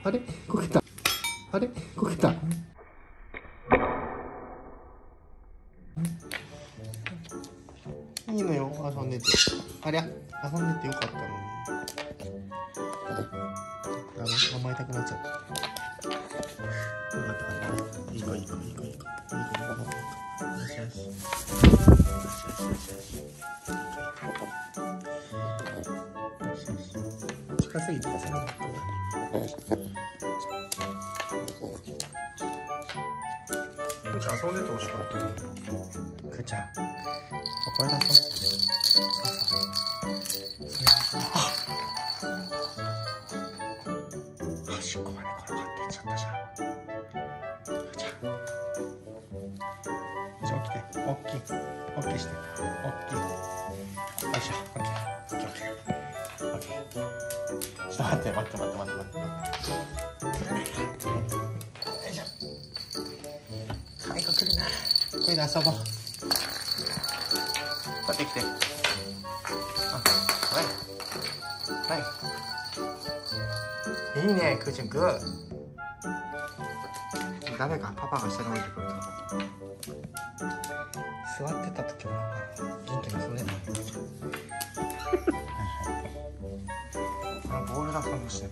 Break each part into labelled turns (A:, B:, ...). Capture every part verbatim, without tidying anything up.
A: あれこけた。あれこけた。いいのよ、遊んでて。ありゃ、遊んでてよかったのに。あの、甘えたくなっちゃった。よかったかな。いい子、いい子、いい子、いい子。いい子、いい子、いい子。よしよし。よしよしよしよし。近すぎてさ。くーちゃん遊んでてほしかったね。くーちゃん、ここで遊んで。そうそう。端っこまで転がっていっちゃったじゃん。くーちゃん。じゃあ起きて、おっきい、おっきいして、おっきい。よいしょ、オッケー、オッケー、オッケー、オッケー。ちょっと待って、待って、待って、待って、待って。よいしょ。可愛い子来るな。これで遊ぼう。取ってきて。あ、はい。はい。いいね、くーちゃん、グー。誰かパパが下に降りてくると。座ってた時は元気に遊んでたんですよ。あのボールだ、そんなしてた。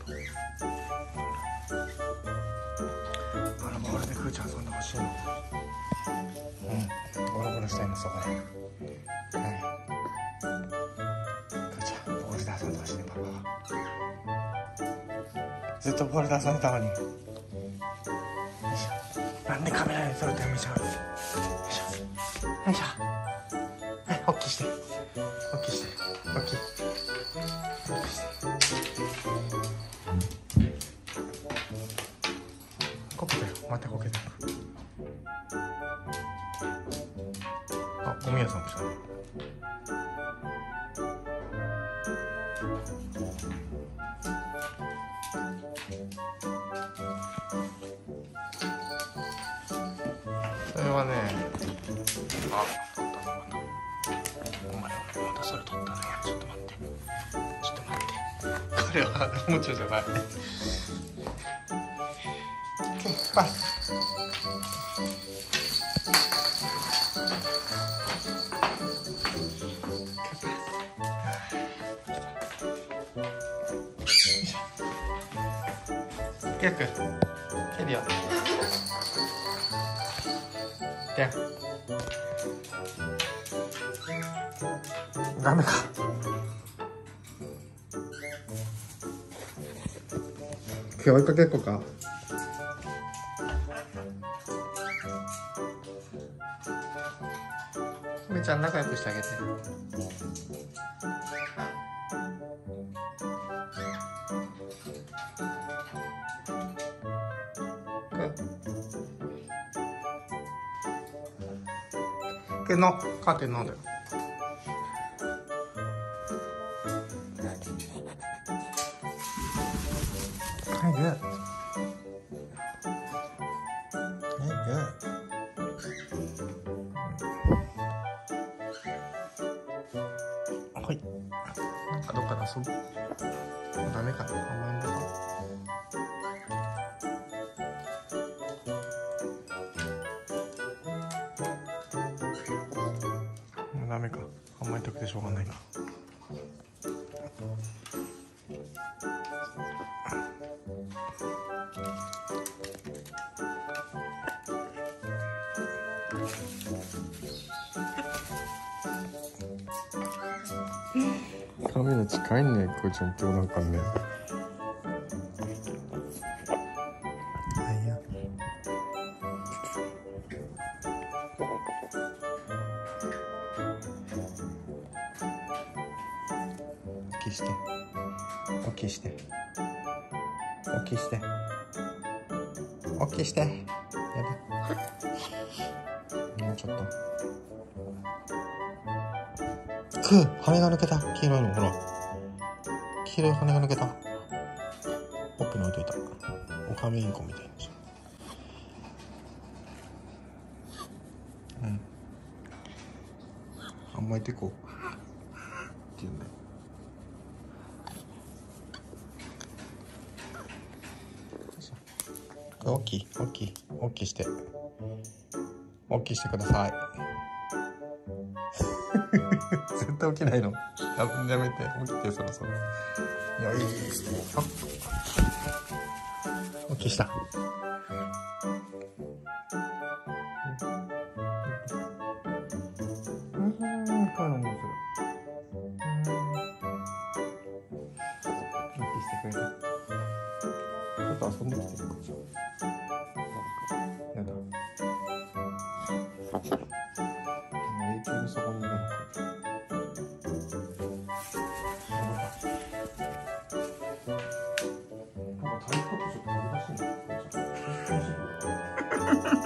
A: あのボールでくーちゃん遊んでほしいの。うん、ゴロゴロしたいの、そこで。はい。くーちゃん、ボールで遊んでほしいね、パパは。ずっとボールで遊んでたのに。よいしょ。なんでカメラに撮るとやめちゃうの。よいしょ。よいしょ。はい、ホッキーして。ホッキーして。ホッキー。ホッキーして。こけたよ。またこけた。あ、ゴミ屋さん来たね。それはね、あ、取ったのまた。お前、またそれ取ったね。ちょっと待って。ちょっと待って。これはおもちゃじゃない。パス。ケイ君、蹴るよ。で、ダメか。今日追いかけっこか。めちゃん仲良くしてあげて。けのカーテン飲んだよ。はい、グー。はい、グー。はい。なんかどっかで遊ぶ。もうダメかな。甘えん坊か。もうダメか。甘えたくてしょうがないか。カメラ近いね、こうちゃん今日なんかね。はいや。大きいして。大きいして。大きいして。大きいして。やだ。もうちょっと。くー、羽が抜けた。黄色いの、ほら。黄色い羽が抜けた。ほっぺに置いといた。オカメインコみたいな。うん。甘えてこう。って言うんだよ。 これ大きい大きい大きいして大きいしてください絶対起きないの。ややめて、起きてそろそろ。いや、いいです。起きした。うん、かのにする。起きしてくれた。ちょっと遊んできてる。やだ。永久にそこにいるのか。なんかタイプとちょっと難しいな。